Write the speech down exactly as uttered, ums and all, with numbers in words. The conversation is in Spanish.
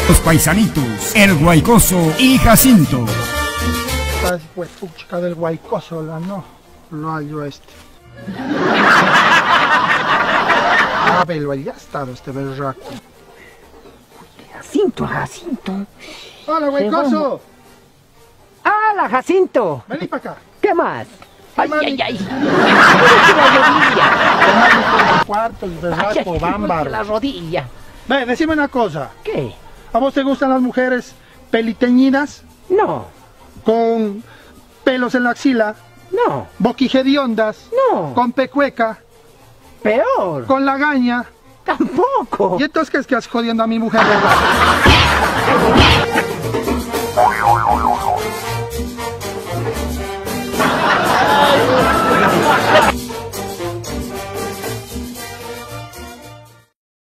Los paisanitos, el Guaycoso y Jacinto. Esta huepucha del Guaycoso, la no, lo hallo este. Ah, velo, ya ha estado este berraco. Jacinto, Jacinto. Hola, Guaycoso. ¡Hola, Jacinto! Vení para acá. ¿Qué más? Ay, mami. ay, ay. La El cuarto, el berraco, bámbaro. La rodilla. Ve, decime una cosa. ¿Qué? ¿A vos te gustan las mujeres peliteñidas? No, Con pelos en la axila, no, boquijediondas, no. con pecueca, Peor. con lagaña. Tampoco. ¿Y entonces qué es que has jodiendo a mi mujer, verdad?